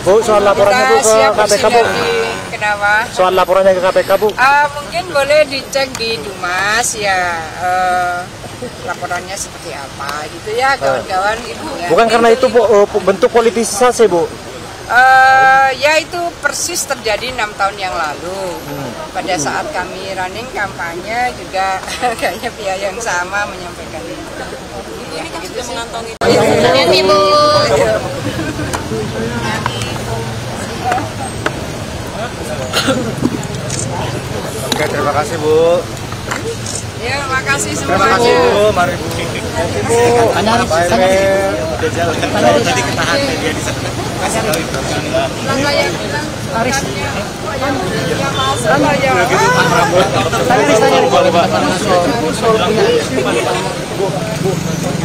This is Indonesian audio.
Bu, soal laporannya Bu ke KPK Bu. Kenapa? Soal laporannya ke KPK Bu. Mungkin boleh dicek di Dumas ya. Laporannya seperti apa gitu ya kawan-kawan gitu ya. Bukan karena itu Bu, bentuk politisasi Bu. Ya itu persis terjadi 6 tahun yang lalu. Pada saat kami running kampanye juga kayaknya pihak yang sama menyampaikan itu. Ini kan sudah mengantongi. Ibu. Oke, terima kasih Bu. Ya, makasih Terima semuanya. kasih Bu, mari Bu. Terima Bu. Pak Emil. Udah jalan. Tadi ketahan dia di sana. Saya bilang Aris. Yang masuk aja. Bu.